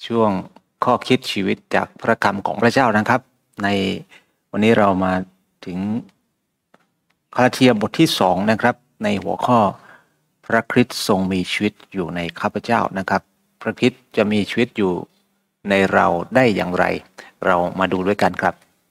ช่วงข้อคิดชีวิตจากพระคำของพระเจ้านะครับในวันนี้เรามาถึงกาลาเทียบทที่2นะครับในหัวข้อพระคริสต์ทรงมีชีวิตอยู่ในข้าพเจ้านะครับพระคริสต์จะมีชีวิตอยู่ในเราได้อย่างไรเรามาดูด้วยกันครับ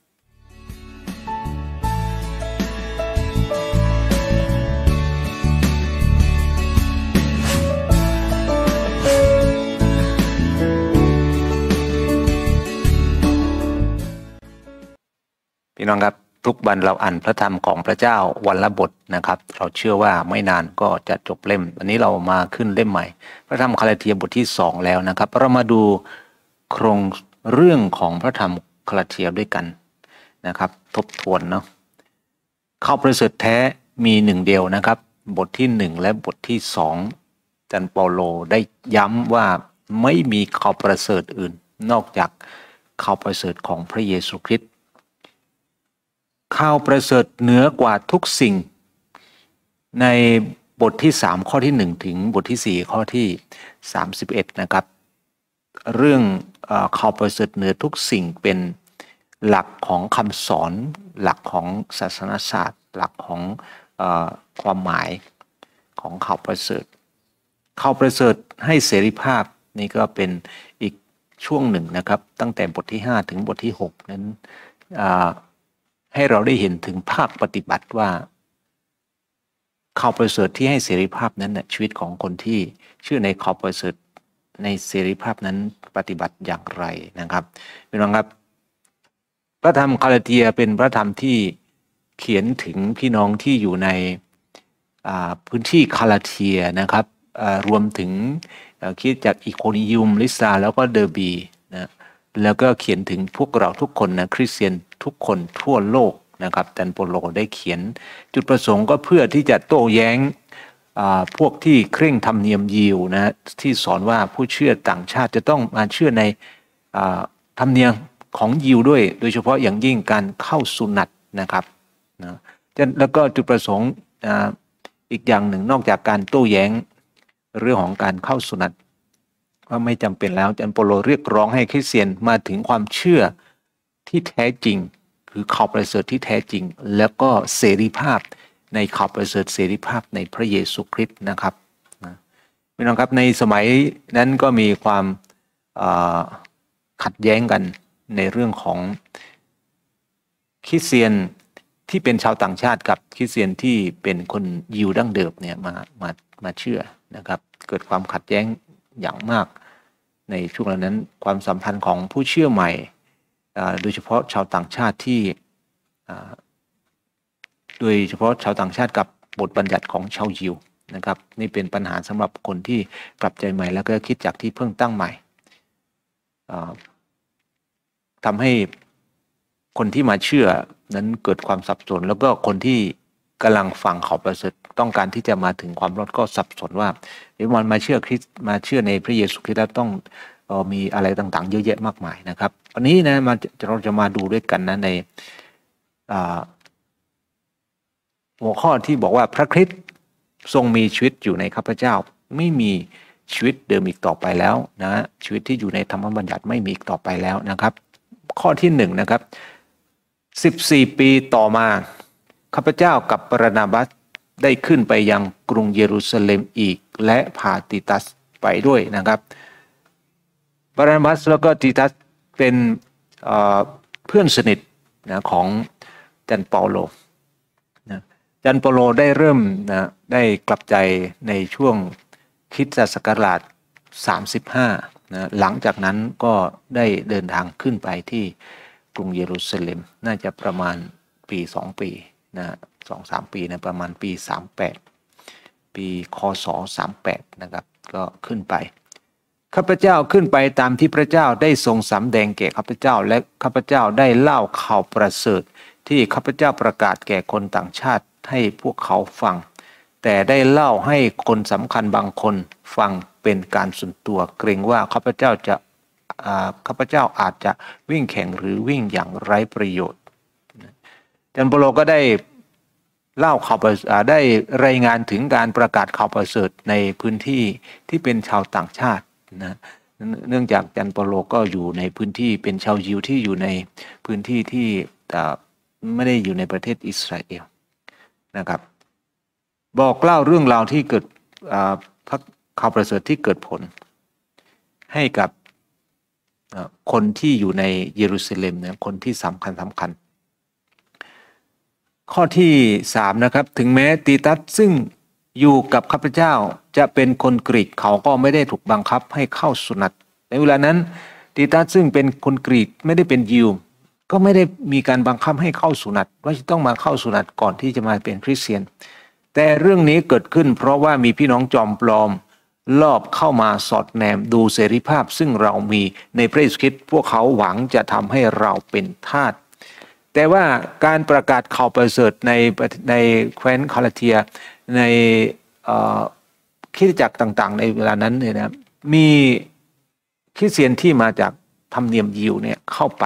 พี่น้องครับทุกวันเราอ่านพระธรรมของพระเจ้าวันละบทนะครับเราเชื่อว่าไม่นานก็จะจบเล่มวันนี้เรามาขึ้นเล่มใหม่พระธรรมกาลาเทียบทที่2แล้วนะครับเรามาดูโครงเรื่องของพระธรรมกาลาเทียด้วยกันนะครับทบทวนเนาะข่าวประเสริฐแท้มีหนึ่งเดียวนะครับบทที่1และบทที่2จันเปาโลได้ย้ำว่าไม่มีข่าวประเสริฐอื่นนอกจากข่าวประเสริฐของพระเยซูคริสต์ข่าวประเสริฐเหนือกว่าทุกสิ่งในบทที่3ข้อที่1ถึงบทที่4ข้อที่31นะครับเรื่องข่าวประเสริฐเหนือทุกสิ่งเป็นหลักของคำสอนหลักของศาสนศาสตร์หลักของความหมายของข่าวประเสริฐข่าวประเสริฐให้เสรีภาพนี่ก็เป็นอีกช่วงหนึ่งนะครับตั้งแต่บทที่5ถึงบทที่6นั้นให้เราได้เห็นถึงภาคปฏิบัติว่าข่าวประเสริฐที่ให้เสรีภาพนั้นนะชีวิตของคนที่เชื่อในข่าวประเสริฐในเสรีภาพนั้นปฏิบัติอย่างไรนะครับพี่น้องครับพระธรรมกาลาเทียเป็นพระธรรมที่เขียนถึงพี่น้องที่อยู่ในพื้นที่กาลาเทียนะครับรวมถึงคิดจากอิโคนิยุมลิซาแล้วก็เดอร์บีนะแล้วก็เขียนถึงพวกเราทุกคนนะคริสเตียนทุกคนทั่วโลกนะครับจันโปโลได้เขียนจุดประสงค์ก็เพื่อที่จะโต้แย้งพวกที่เคร่งธรรมเนียมยิวนะที่สอนว่าผู้เชื่อต่างชาติจะต้องมาเชื่อในธรรมเนียมของยิวด้วยโดยเฉพาะอย่างยิ่งการเข้าสุนัตนะครับนะแล้วก็จุดประสงค์อีกอย่างหนึ่งนอกจากการโต้แย้งเรื่องของการเข้าสุนัตว่าไม่จำเป็นแล้วจันโปโลเรียกร้องให้คริสเตียนมาถึงความเชื่อที่แท้จริงคือข่าวประเสริฐที่แท้จริงแล้วก็เสรีภาพในข่าวประเสริฐเสรีภาพในพระเยซูคริสต์นะครับพี่น้องครับในสมัยนั้นก็มีความขัดแย้งกันในเรื่องของคริสเตียนที่เป็นชาวต่างชาติกับคริสเตียนที่เป็นคนยิวดั้งเดิมเนี่ยมาเชื่อนะครับเกิดความขัดแย้งอย่างมากในช่วงนั้นความสัมพันธ์ของผู้เชื่อใหม่โดยเฉพาะชาวต่างชาติที่โดยเฉพาะชาวต่างชาติกับบทบัญญัติของชาวยิวนะครับนี่เป็นปัญหาสำหรับคนที่กลับใจใหม่แล้วก็คิดจากที่เพิ่งตั้งใหม่ทำให้คนที่มาเชื่อนั้นเกิดความสับสนแล้วก็คนที่กำลังฟังข่าวประเสริฐต้องการที่จะมาถึงความรอดก็สับสนว่าเดี๋ยวมันมาเชื่อคริสต์มาเชื่อในพระเยซูคริสต์แล้วต้องมีอะไรต่างๆเยอะแยะมากมายนะครับวันนี้นะเราจะมาดูด้วยกันนะในหัวข้อที่บอกว่าพระคริสต์ทรงมีชีวิตอยู่ในข้าพเจ้าไม่มีชีวิตเดิมอีกต่อไปแล้วนะชีวิตที่อยู่ในธรรมบัญญัติไม่มีอีกต่อไปแล้วนะครับข้อที่1นะครับ14 ปีต่อมาข้าพเจ้ากับบาร์นาบัสได้ขึ้นไปยังกรุงเยรูซาเล็มอีกและพาติตัสไปด้วยนะครับบาร์นาบัสแล้วก็ติตัสเป็นเพื่อนสนิทนะของจันเปาโลนะจันเปาโลได้เริ่มนะได้กลับใจในช่วงคริสตศักราช35นะหลังจากนั้นก็ได้เดินทางขึ้นไปที่กรุงเยรูซาเล็มน่าจะประมาณปี2 ปีนะ2-3 ปีนะประมาณปี38ปีคศ38นะครับก็ขึ้นไปข้าพเจ้าขึ้นไปตามที่พระเจ้าได้ทรงสำแดงแก่ข้าพเจ้าและข้าพเจ้าได้เล่าข่าวประเสริฐที่ข้าพเจ้าประกาศแก่คนต่างชาติให้พวกเขาฟังแต่ได้เล่าให้คนสำคัญบางคนฟังเป็นการส่วนตัวเกรงว่าข้าพเจ้าอาจจะวิ่งแข่งหรือวิ่งอย่างไร้ประโยชน์จันโปโลก็ได้เล่าข่าวได้รายงานถึงการประกาศข่าวประเสริฐในพื้นที่ที่เป็นชาวต่างชาตินะเนื่องจากจันเปาโลก็อยู่ในพื้นที่เป็นชาวยิวที่อยู่ในพื้นที่ที่ไม่ได้อยู่ในประเทศอิสราเอลนะครับบอกเล่าเรื่องราวที่เกิดพระข่าวประเสริฐที่เกิดผลให้กับคนที่อยู่ในเยรูซาเล็มนะคนที่สำคัญข้อที่3นะครับถึงแม้ตีตัสซึ่งอยู่กับข้าพเจ้าจะเป็นคนกรีกเขาก็ไม่ได้ถูกบังคับให้เข้าสุนัตในเวลานั้นตีตัสซึ่งเป็นคนกรีกไม่ได้เป็นยิวก็ไม่ได้มีการบังคับให้เข้าสุนัตว่าจะต้องมาเข้าสุนัตก่อนที่จะมาเป็นคริสเตียนแต่เรื่องนี้เกิดขึ้นเพราะว่ามีพี่น้องจอมปลอมลอบเข้ามาสอดแนมดูเสรีภาพซึ่งเรามีในพระเยซูคริสต์พวกเขาหวังจะทำให้เราเป็นทาสแต่ว่าการประกาศข่าวประเสริฐในแคว้นคาลาเทียในคริสตจักรต่างๆในเวลานั้นเนี่ยนะมีคริสเตียนที่มาจากธรรมเนียมยิวเนี่ยเข้าไป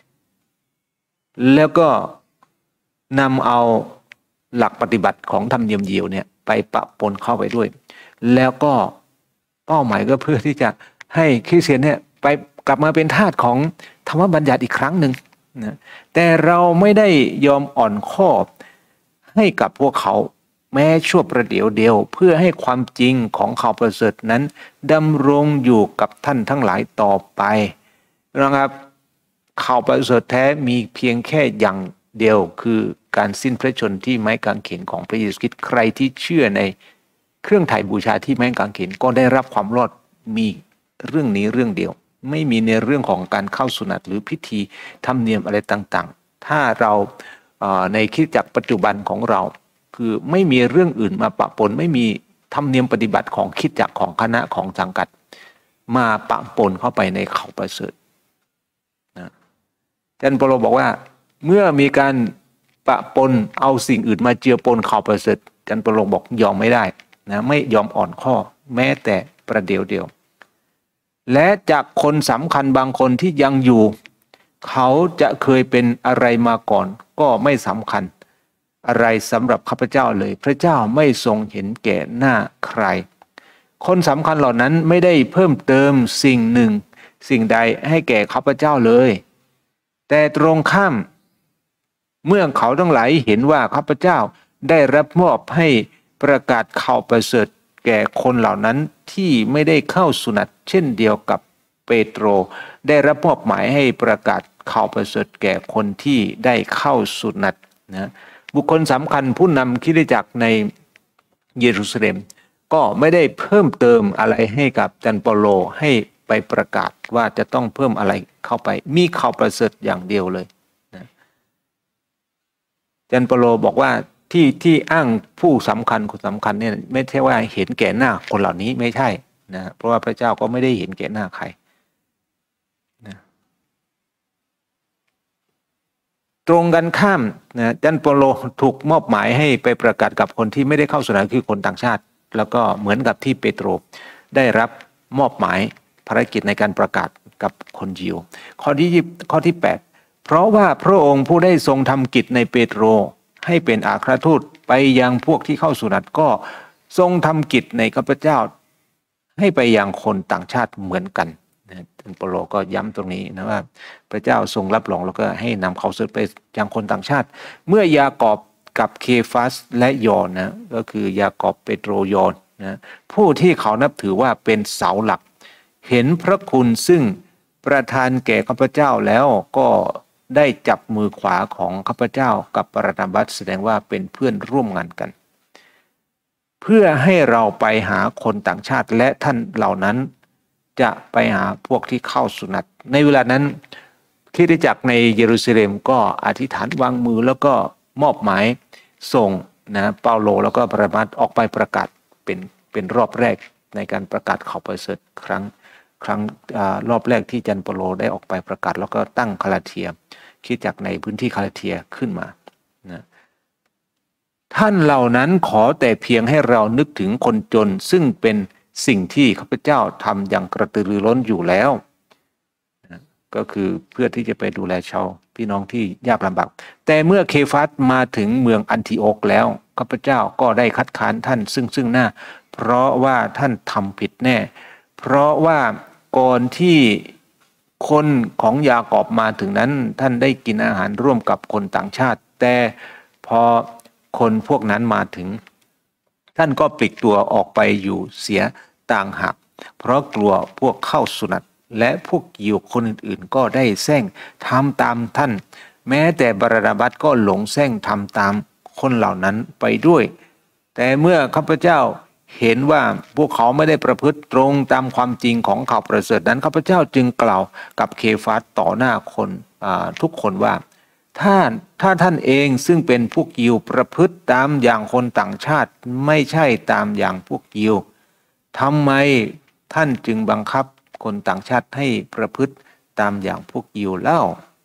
แล้วก็นำเอาหลักปฏิบัติของธรรมเนียมยิวเนี่ยไปปะปนเข้าไปด้วยแล้วก็เป้าหมายก็เพื่อที่จะให้คริสเตียนเนี่ยไปกลับมาเป็นทาสของธรรมบัญญัติอีกครั้งหนึ่งนะแต่เราไม่ได้ยอมอ่อนข้อให้กับพวกเขาแม้ชั่วประเดี๋ยวเดียวเพื่อให้ความจริงของข่าวประเสริฐนั้นดำรงอยู่กับท่านทั้งหลายต่อไปนะครับข่าวประเสริฐแท้มีเพียงแค่อย่างเดียวคือการสิ้นพระชนม์ที่ไม้กางเขนของพระเยซูคริสต์ใครที่เชื่อในเครื่องไถ่บูชาที่ไม้กางเขนก็ได้รับความรอดมีเรื่องนี้เรื่องเดียวไม่มีในเรื่องของการเข้าสุนัตหรือพิธีธรรมเนียมอะไรต่างๆถ้าเราในคริสตจักรปัจจุบันของเราคือไม่มีเรื่องอื่นมาปะปนไม่มีธรรมเนียมปฏิบัติของคริสตจักรของคณะของสังกัดมาปะปนเข้าไปในข่าวประเสริฐนะอาจารย์เปาโลบอกว่าเมื่อมีการปะปนเอาสิ่งอื่นมาเจือปนข่าวประเสริฐอาจารย์เปาโลบอกยอมไม่ได้นะไม่ยอมอ่อนข้อแม้แต่ประเดี๋ยวเดียวและจากคนสำคัญบางคนที่ยังอยู่เขาจะเคยเป็นอะไรมาก่อนก็ไม่สำคัญอะไรสำหรับข้าพเจ้าเลยพระเจ้าไม่ทรงเห็นแก่หน้าใครคนสำคัญเหล่านั้นไม่ได้เพิ่มเติมสิ่งหนึ่งสิ่งใดให้แก่ข้าพเจ้าเลยแต่ตรงข้ามเมื่อเขาทั้งหลายเห็นว่าข้าพเจ้าได้รับมอบให้ประกาศข่าวประเสริฐแก่คนเหล่านั้นที่ไม่ได้เข้าสุนัตเช่นเดียวกับเปโตรได้รับมอบหมายให้ประกาศข่าวประเสริฐแก่คนที่ได้เข้าสุนัตนะบุคคลสำคัญผู้นำคริสตจักรในเยรูซาเล็มก็ไม่ได้เพิ่มเติมอะไรให้กับอาจารย์เปาโลให้ไปประกาศว่าจะต้องเพิ่มอะไรเข้าไปมีข่าวประเสริฐอย่างเดียวเลยนะอาจารย์เปาโลบอกว่าที่อ้างผู้สำคัญคนสำคัญเนี่ยไม่ใช่ว่าเห็นแก่หน้าคนเหล่านี้ไม่ใช่นะเพราะว่าพระเจ้าก็ไม่ได้เห็นแก่หน้าใครนะตรงกันข้ามนะอาจารย์เปาโลถูกมอบหมายให้ไปประกาศกับคนที่ไม่ได้เข้าสนาคือคนต่างชาติแล้วก็เหมือนกับที่เปโตรได้รับมอบหมายภารกิจในการประกาศกับคนยิวข้อที่8เพราะว่าพระองค์ผู้ได้ทรงทำกิจในเปโตรให้เป็นอัครทูตไปยังพวกที่เข้าสุนัตก็ทรงทำกิจในข้าพเจ้าให้ไปยังคนต่างชาติเหมือนกันท่านเปาโลก็ย้ำตรงนี้นะว่าพระเจ้าทรงรับรองแล้วก็ให้นำเขาไปยังคนต่างชาติเมื่อยากอบกับเคฟัสและยอนนะก็คือยากอบเปโตรยอนนะผู้ที่เขานับถือว่าเป็นเสาหลักเห็นพระคุณซึ่งประทานแก่ข้าพเจ้าแล้วก็ได้จับมือขวาของข้าพเจ้ากับบานาบัสแสดงว่าเป็นเพื่อนร่วมงานกันเพื่อให้เราไปหาคนต่างชาติและท่านเหล่านั้นจะไปหาพวกที่เข้าสุนัตในเวลานั้นคริสตจักรในเยรูซาเล็มก็อธิษฐานวางมือแล้วก็มอบหมายส่งนะเปาโลแล้วก็บานาบัสออกไปประกาศเป็นรอบแรกในการประกาศข่าวประเสริฐครั้งรอบแรกที่อาจารย์เปาโลได้ออกไปประกาศแล้วก็ตั้งคาลาเทียคริสตจักรในพื้นที่คาลาเทียขึ้นมานะท่านเหล่านั้นขอแต่เพียงให้เรานึกถึงคนจนซึ่งเป็นสิ่งที่ข้าพเจ้าทำอย่างกระตือรือร้นอยู่แล้วนะก็คือเพื่อที่จะไปดูแลชาวพี่น้องที่ยากลำบากแต่เมื่อเคฟัสมาถึงเมืองอันทิโอกแล้วข้าพเจ้าก็ได้คัดค้านท่านซึ่งหน้าเพราะว่าท่านทำผิดแน่เพราะว่าก่อนที่คนของยากอบมาถึงนั้นท่านได้กินอาหารร่วมกับคนต่างชาติแต่พอคนพวกนั้นมาถึงท่านก็ปลีกตัวออกไปอยู่เสียต่างหากเพราะกลัวพวกเข้าสุนัตและพวกยิวคนอื่นๆก็ได้แซงทำตามท่านแม้แต่บาราบัสก็หลงแซงทำตามคนเหล่านั้นไปด้วยแต่เมื่อข้าพเจ้าเห็นว่าพวกเขาไม่ได้ประพฤติตรงตามความจริงของข่าวประเสริฐนั้นข้าพเจ้าจึงกล่าวกับเคฟาสต่อหน้าคนทุกคนว่าถ้าท่านเองซึ่งเป็นพวกยิวประพฤติตามอย่างคนต่างชาติไม่ใช่ตามอย่างพวกยิวทำไมท่านจึงบังคับคนต่างชาติให้ประพฤติตามอย่างพวกยิวเล่า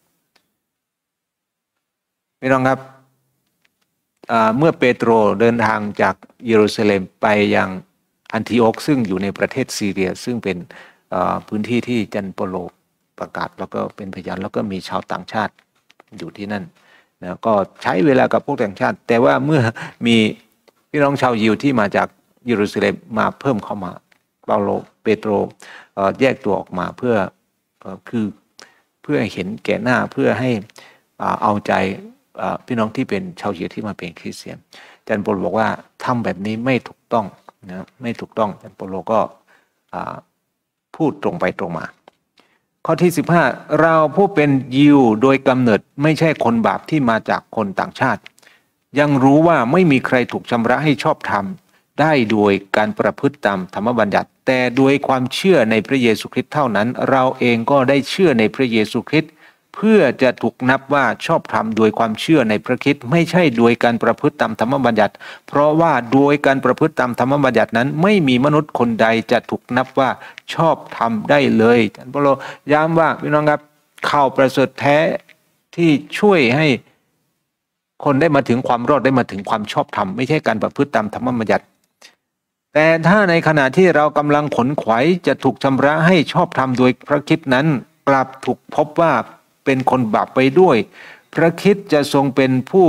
พี่น้องครับเมื่อเปโตรเดินทางจากเยรูซาเล็มไปยังอันทิโอกซึ่งอยู่ในประเทศซีเรียซึ่งเป็นพื้นที่ที่จันโปโลประกาศแล้วก็เป็นพยานแล้วก็มีชาวต่างชาติอยู่ที่นั่นนะก็ใช้เวลากับพวกต่างชาติแต่ว่าเมื่อมีพี่น้องชาวยิวที่มาจากเยรูซาเล็มมาเพิ่มเข้ามาเปาโลเปโตรแยกตัวออกมาเพื่อเห็นแก่หน้าเพื่อให้เอาใจพี่น้องที่เป็นชาวยิวที่มาเป็นคริสเตียนอาจารย์โปโลบอกว่าทำแบบนี้ไม่ถูกต้องนะไม่ถูกต้องอาจารย์โปโลก็พูดตรงไปตรงมาข้อที่15เราผู้เป็นยิวโดยกำเนิดไม่ใช่คนบาปที่มาจากคนต่างชาติยังรู้ว่าไม่มีใครถูกชำระให้ชอบธรรมได้โดยการประพฤติตามธรรมบัญญัติแต่ด้วยความเชื่อในพระเยซูคริสต์เท่านั้นเราเองก็ได้เชื่อในพระเยซูคริสต์เพื่อจะถูกนับว่าชอบธรรมโดยความเชื่อในพระคริสต์ไม่ใช่โดยการประพฤติตามธรรมบัญญัติเพราะว่าโดยการประพฤติตามธรรมบัญญัตินั้นไม่มีมนุษย์คนใดจะถูกนับว่าชอบธรรมได้เลยอาจารย์เปาโลย้ำว่าพี่น้องครับข่าวประเสริฐแท้ที่ช่วยให้คนได้มาถึงความรอดได้มาถึงความชอบธรรมไม่ใช่การประพฤติตามธรรมบัญญัติแต่ถ้าในขณะที่เรากำลังขนขวายจะถูกชำระให้ชอบธรรมโดยพระคริสต์นั้นกลับถูกพบว่าเป็นคนบาปไปด้วยพระคริสต์จะทรงเป็นผู้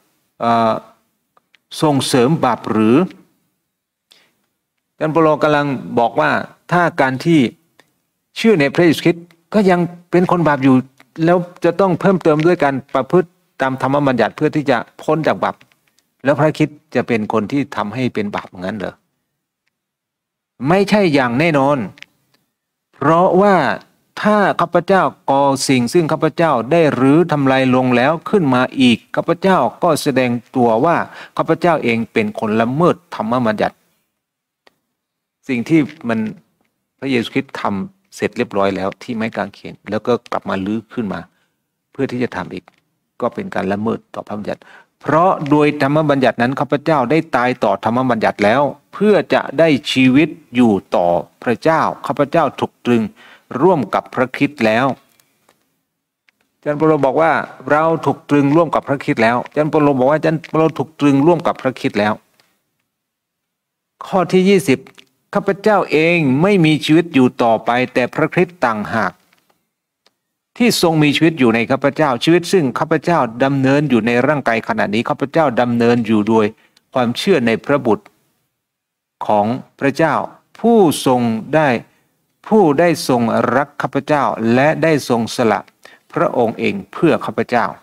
ส่งเสริมบาปหรืออาจารย์เปาโลกำลังบอกว่าถ้าการที่เชื่อในพระเยซูคริสต์ก็ยังเป็นคนบาปอยู่แล้วจะต้องเพิ่มเติมด้วยการประพฤติตามธรรมบัญญัติเพื่อที่จะพ้นจากบาปแล้วพระคริสต์จะเป็นคนที่ทำให้เป็นบาปงั้นเหรอไม่ใช่อย่างแน่นอนเพราะว่าถ้าข้าพเจ้าก่อสิ่งซึ่งข้าพเจ้าได้รื้อทำลายลงแล้วขึ้นมาอีกข้าพเจ้าก็แสดงตัวว่าข้าพเจ้าเองเป็นคนละเมิดธรรมบัญญัติสิ่งที่มันพระเยซูคริสต์ทำเสร็จเรียบร้อยแล้วที่ไม้กางเขนแล้วก็กลับมารื้อขึ้นมาเพื่อที่จะทำอีกก็เป็นการละเมิดต่อพระบัญญัติเพราะโดยธรรมบัญญัตินั้นข้าพเจ้าได้ตายต่อธรรมบัญญัติแล้วเพื่อจะได้ชีวิตอยู่ต่อพระเจ้าข้าพเจ้าถูกตรึงร่วมกับพระคริสต์แล้วอาจารย์เปาโลบอกว่าเราถูกตรึงร่วมกับพระคริสต์แล้วอาจารย์เปาโลบอกว่าอาจารย์เปาโลถูกตรึงร่วมกับพระคริสต์แล้วข้อที่20ข้าพเจ้าเองไม่มีชีวิตอยู่ต่อไปแต่พระคริสต์ต่างหากที่ทรงมีชีวิตอยู่ในข้าพเจ้าชีวิตซึ่งข้าพเจ้าดำเนินอยู่ในร่างกายขณะนี้ข้าพเจ้าดำเนินอยู่โดยความเชื่อในพระบุตรของพระเจ้าผู้ได้ทรงรักข้าพเจ้าและได้ทรงสละพระองค์เองเพื่อข้าพเจ้า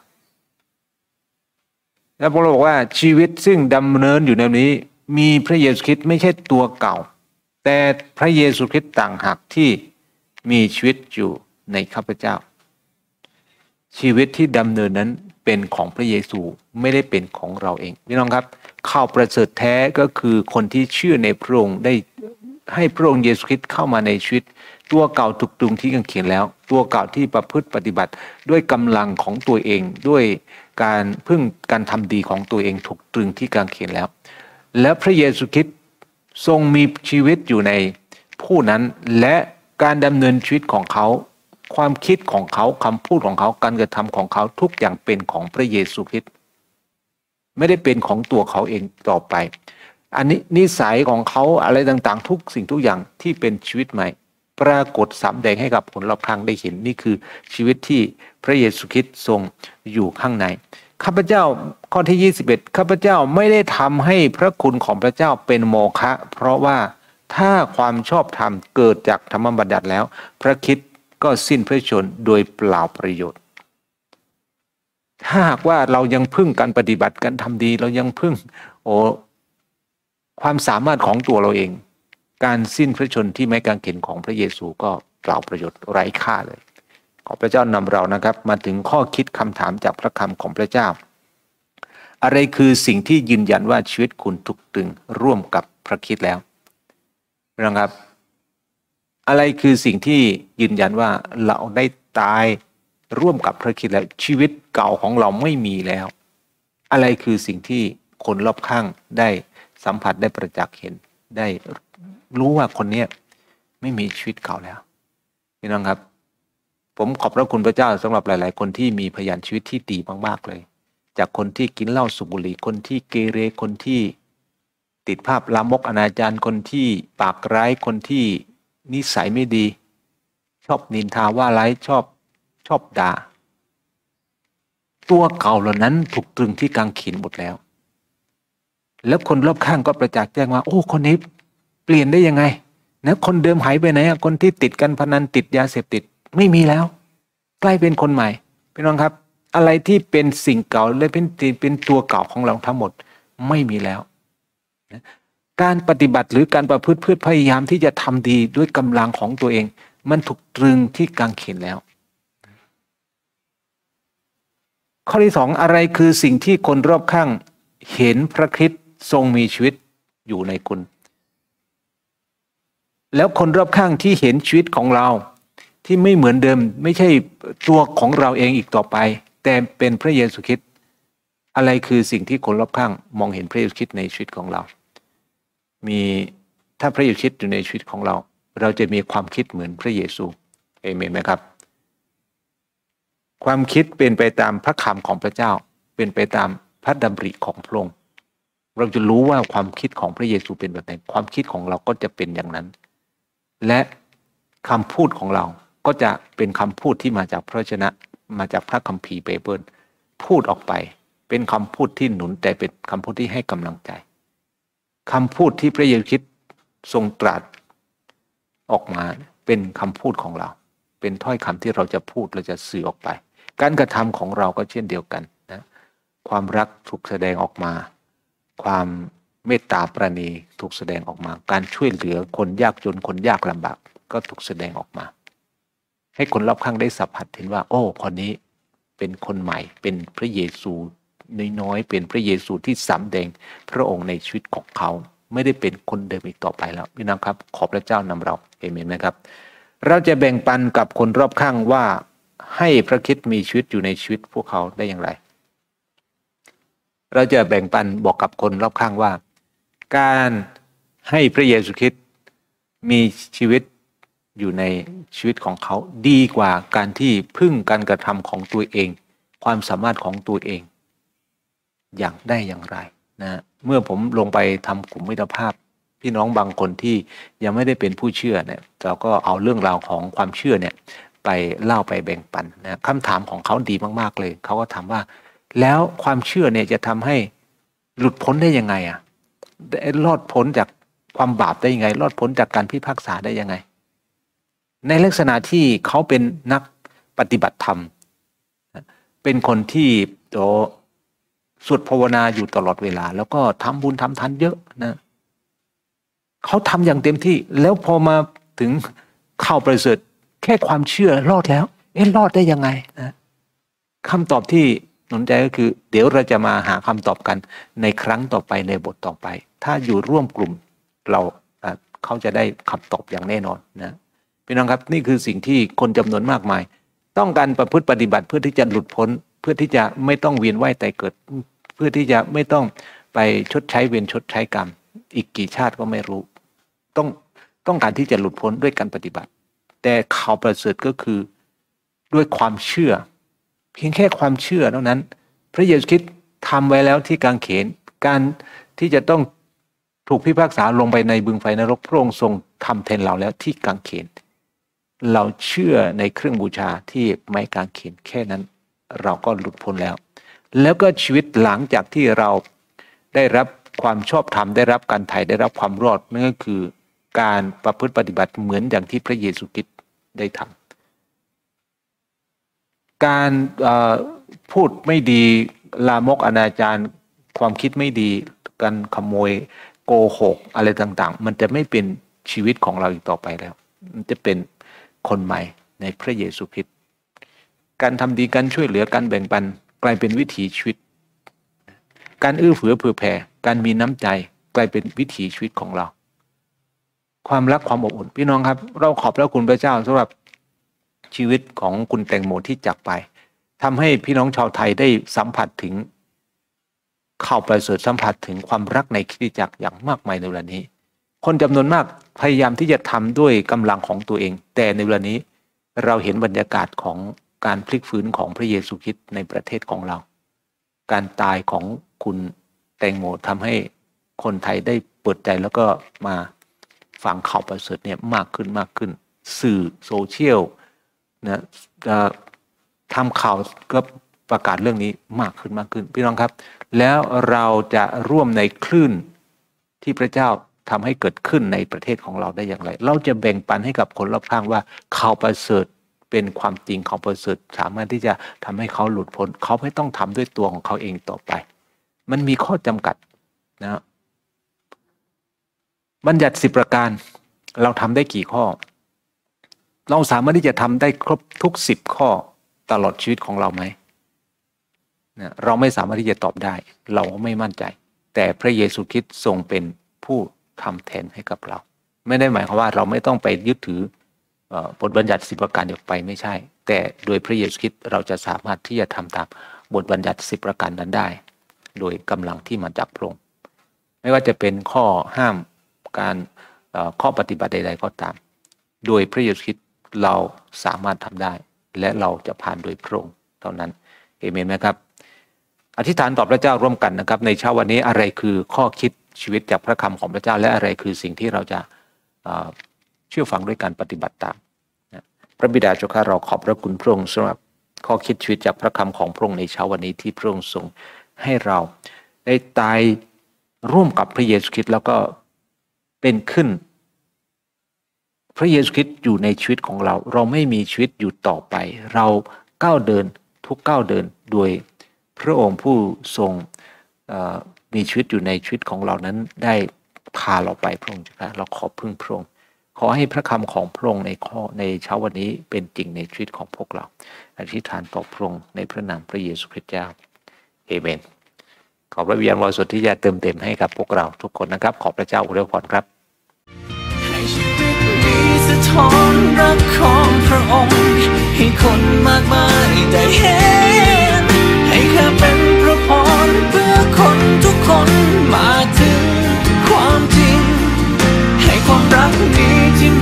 แล้วพระองค์บอกว่าชีวิตซึ่งดำเนินอยู่ในนี้มีพระเยซูคริสต์ไม่ใช่ตัวเก่าแต่พระเยซูคริสต์ต่างหากที่มีชีวิตอยู่ในข้าพเจ้าชีวิตที่ดำเนินนั้นเป็นของพระเยซูไม่ได้เป็นของเราเองพี่น้องครับข่าวประเสริฐแท้ก็คือคนที่เชื่อในพระองค์ได้ให้พระองค์เยซูคริสต์เข้ามาในชีวิตตัวเก่าถูกตรึงที่กางเขนแล้วตัวเก่าที่ประพฤติปฏิบัติด้วยกำลังของตัวเองด้วยการพึ่งการทำดีของตัวเองถูกตรึงที่กางเขนแล้วและพระเยซูคริสต์ทรงมีชีวิตอยู่ในผู้นั้นและการดำเนินชีวิตของเขาความคิดของเขาคำพูดของเขาการกระทำของเขาทุกอย่างเป็นของพระเยซูคริสต์ไม่ได้เป็นของตัวเขาเองต่อไปอันนี้นิสัยของเขาอะไรต่างๆทุกสิ่งทุกอย่างที่เป็นชีวิตใหม่ปรากฏสำแดงให้กับผลรอบข้างได้เห็นนี่คือชีวิตที่พระเยซูคริสต์ทรงอยู่ข้างในข้าพเจ้าข้อที่21ข้าพเจ้าไม่ได้ทำให้พระคุณของพระเจ้าเป็นโมฆะเพราะว่าถ้าความชอบธรรมเกิดจากธรรมบัญญัติแล้วพระคริสต์ก็สิ้นพระชนม์โดยเปล่าประโยชน์ถ้าหากว่าเรายังพึ่งการปฏิบัติการทำดีเรายังพึ่งความสามารถของตัวเราเองการสิ้นพระชนม์ที่ไม้กางเขนของพระเยซูก็เปล่าประโยชน์ไร้ค่าเลยขอพระเจ้านำเรานะครับมาถึงข้อคิดคำถามจากพระคำของพระเจ้าอะไรคือสิ่งที่ยืนยันว่าชีวิตคุณถูกตึงร่วมกับพระคริสต์แล้วนะครับอะไรคือสิ่งที่ยืนยันว่าเราได้ตายร่วมกับพระคริสต์แล้วชีวิตเก่าของเราไม่มีแล้วอะไรคือสิ่งที่คนรอบข้างได้สัมผัสได้ประจักษ์เห็นได้รู้ว่าคนนี้ไม่มีชีวิตเก่าแล้วพี่น้องครับผมขอบพระคุณพระเจ้าสำหรับหลายๆคนที่มีพยานชีวิตที่ดีมากๆเลยจากคนที่กินเหล้าสูบบุหรี่คนที่เกเรคนที่ติดภาพลามกอนาจารคนที่ปากร้ายคนที่นิสัยไม่ดีชอบนินทาว่าร้ายชอบด่าตัวเก่าเหล่านั้นถูกตรึงที่กางเขนหมดแล้วแล้วคนรอบข้างก็ประจักษ์แจ้งว่าโอ้คนนี้เปลี่ยนได้ยังไงนะคนเดิมหายไปไหนคนที่ติดการพนันติดยาเสพติดไม่มีแล้วกลายเป็นคนใหม่พี่น้องครับอะไรที่เป็นสิ่งเก่าและเป็นตัวเก่าของเราทั้งหมดไม่มีแล้วการปฏิบัติหรือการประพฤติเพื่อพยายามที่จะทำดีด้วยกำลังของตัวเองมันถูกตรึงที่กางเขนแล้วข้อที่สองอะไรคือสิ่งที่คนรอบข้างเห็นพระคริสต์ทรงมีชีวิตอยู่ในคุณแล้วคนรอบข้างที่เห็นชีวิตของเราที่ไม่เหมือนเดิมไม่ใช่ตัวของเราเองอีกต่อไปแต่เป็นพระเยซูคริสต์อะไรคือสิ่งที่คนรอบข้างมองเห็นพระเยซูคริสต์ในชีวิตของเราถ้าพระเยซูคริสต์อยู่ในชีวิตของเราเราจะมีความคิดเหมือนพระเยซูเอเมนไหมครับความคิดเป็นไปตามพระคำของพระเจ้าเป็นไปตามพระดำริของพระองค์เราจะรู้ว่าความคิดของพระเยซูเป็นแบบไหนความคิดของเราก็จะเป็นอย่างนั้นและคำพูดของเราก็จะเป็นคำพูดที่มาจากพระวจนะมาจากพระคัมภีร์ไบเบิลพูดออกไปเป็นคำพูดที่หนุนแต่เป็นคำพูดที่ให้กำลังใจคำพูดที่พระเยซูคริสต์ทรงตรัสออกมาเป็นคำพูดของเราเป็นถ้อยคำที่เราจะพูดเราจะสื่อออกไปการกระทำของเราก็เช่นเดียวกันนะความรักถูกแสดงออกมาความเมตตาปราณีถูกแสดงออกมาการช่วยเหลือคนยากจนคนยากลำบากก็ถูกแสดงออกมาให้คนรอบข้างได้สัมผัสเห็นว่าโอ้คนนี้เป็นคนใหม่เป็นพระเยซูน้อยๆเป็นพระเยซูที่สำแดงพระองค์ในชีวิตของเขาไม่ได้เป็นคนเดิมอีกต่อไปแล้วพี่น้องครับขอพระเจ้านำเราเอเมนไหมครับเราจะแบ่งปันกับคนรอบข้างว่าให้พระคริสต์มีชีวิตอยู่ในชีวิตพวกเขาได้อย่างไรเราจะแบ่งปันบอกกับคนรอบข้างว่าการให้พระเยซูคริสต์มีชีวิตอยู่ในชีวิตของเขาดีกว่าการที่พึ่งการกระทำของตัวเองความสามารถของตัวเองอย่างได้อย่างไรนะเมื่อผมลงไปทำกลุ่มมิตรภาพพี่น้องบางคนที่ยังไม่ได้เป็นผู้เชื่อเนี่ยเราก็เอาเรื่องราวของความเชื่อเนี่ยไปเล่าไปแบ่งปันนะคำถามของเขาดีมากๆเลยเขาก็ถามว่าแล้วความเชื่อเนี่ยจะทำให้หลุดพ้นได้ยังไงอ่ะรอดพ้นจากความบาปได้ยังไงรอดพ้นจากการพิพากษาได้ยังไงในลักษณะที่เขาเป็นนักปฏิบัติธรรมเป็นคนที่สวดภาวนาอยู่ตลอดเวลาแล้วก็ทำบุญทำทานเยอะนะเขาทำอย่างเต็มที่แล้วพอมาถึงข่าวประเสริฐแค่ความเชื่อรอดแล้วรอดได้ยังไงนะคำตอบที่สนใจก็คือเดี๋ยวเราจะมาหาคำตอบกันในครั้งต่อไปในบทต่อไปถ้าอยู่ร่วมกลุ่มเขาจะได้คำตอบอย่างแน่นอนนะพี่น้องครับนี่คือสิ่งที่คนจำนวนมากมายต้องการประพฤติปฏิบัติเพื่อที่จะหลุดพ้นเพื่อที่จะไม่ต้องเวียนว่ายตายเกิดเพื่อที่จะไม่ต้องไปชดใช้เวรชดใช้กรรมอีกกี่ชาติก็ไม่รู้ต้องการที่จะหลุดพ้นด้วยการปฏิบัติแต่ข่าวประเสริฐก็คือด้วยความเชื่อเพียงแค่ความเชื่อเท่านั้นพระเยซูคริสต์ทำไว้แล้วที่กางเขนการที่จะต้องถูกพิพากษาลงไปในบึงไฟนรกพระองค์ทรงทำแทนเราแล้วที่กางเขนเราเชื่อในเครื่องบูชาที่ไม้กางเขนแค่นั้นเราก็หลุดพ้นแล้วก็ชีวิตหลังจากที่เราได้รับความชอบธรรมได้รับการไถ่ได้รับความรอดนั่นก็คือการประพฤติปฏิบัติเหมือนอย่างที่พระเยซูคริสต์ได้ทำการพูดไม่ดีลามกอนาจารความคิดไม่ดีการขโมยโกหกอะไรต่างๆมันจะไม่เป็นชีวิตของเราอีกต่อไปแล้วมันจะเป็นคนใหม่ในพระเยซูคริสต์การทำดีการช่วยเหลือการแบ่งปันกลายเป็นวิถีชีวิตการเอื้อเฟื้อเผื่อแผ่การมีน้ำใจกลายเป็นวิถีชีวิตของเราความรักความอบอุ่นพี่น้องครับเราขอบพระคุณพระเจ้าสำหรับชีวิตของคุณแตงโมที่จากไปทำให้พี่น้องชาวไทยได้สัมผัสถึงข่าวประเสริฐสัมผัสถึงความรักในคริสตจักรอย่างมากมายในเวลานี้คนจำนวนมากพยายามที่จะทำด้วยกำลังของตัวเองแต่ในเวลานี้เราเห็นบรรยากาศของการพลิกฟื้นของพระเยซูคริสต์ในประเทศของเราการตายของคุณแตงโมทำให้คนไทยได้เปิดใจแล้วก็มาฟังข่าวประเสริฐเนี่ยมากขึ้นสื่อโซเชียลนะทำข่าวก็ประกาศเรื่องนี้มากขึ้นพี่น้องครับแล้วเราจะร่วมในคลื่นที่พระเจ้าทำให้เกิดขึ้นในประเทศของเราได้อย่างไรเราจะแบ่งปันให้กับคนรอบข้างว่าข่าวประเสริฐเป็นความจริงข่าวประเสริฐสามารถที่จะทำให้เขาหลุดพ้นเขาไม่ต้องทำด้วยตัวของเขาเองต่อไปมันมีข้อจำกัดนะบัญญัติ10 ประการเราทำได้กี่ข้อเราสามารถที่จะทำได้ครบทุก10 ข้อตลอดชีวิตของเราไหมนะเราไม่สามารถที่จะตอบได้เราไม่มั่นใจแต่พระเยซูคริสต์ทรงเป็นผู้ทำแทนให้กับเราไม่ได้หมายความว่าเราไม่ต้องไปยึดถือบทบัญญัติ10 ประการเดียวไปไม่ใช่แต่โดยพระเยซูคริสต์เราจะสามารถที่จะทำตามบทบัญญัติ10 ประการนั้นได้โดยกำลังที่มาจากพระองค์ไม่ว่าจะเป็นข้อห้ามการข้อปฏิบัติใดๆก็ตามโดยพระเยซูคริสต์เราสามารถทำได้และเราจะผ่านโดยพระองค์เท่านั้นเอเมนไหมครับอธิษฐานต่อพระเจ้าร่วมกันนะครับในเช้าวันนี้อะไรคือข้อคิดชีวิตจากพระคำของพระเจ้าและอะไรคือสิ่งที่เราจะเชื่อฟังด้วยการปฏิบัติตามพระบิดาเจ้าข้าเราขอบพระคุณพระองค์สำหรับข้อคิดชีวิตจากพระคำของพระองค์ในเช้าวันนี้ที่พระองค์ทรงให้เราได้ตายร่วมกับพระเยซูคริสต์แล้วก็เป็นขึ้นพระเยซูคริสต์อยู่ในชีวิตของเราเราไม่มีชีวิตอยู่ต่อไปเราก้าวเดินทุกก้าวเดินโดยพระองค์ผู้ทรงมีชีวิตอยู่ในชีวิตของเรานั้นได้พาเราไปพระองค์จ้าเราขอพึ่งพระองค์ขอให้พระคำของพระองค์ในเช้าวันนี้เป็นจริงในชีวิตของพวกเราอธิษฐานต่อพระองค์ในพระนามพระเยซูคริสต์เจ้าเอเมนขอพระวิญญาณบริสุทธิ์ที่จะเติมเต็มให้กับพวกเราทุกคนนะครับขอพระเจ้าอวยพรครับให้ชีวิตนี้สะท้อนรักของพระองค์ให้คนมากมายได้เห็นให้ข้าเป็นพระพรเพื่อคนทุกคนมาถึงความจริงให้ความรักนี้ที่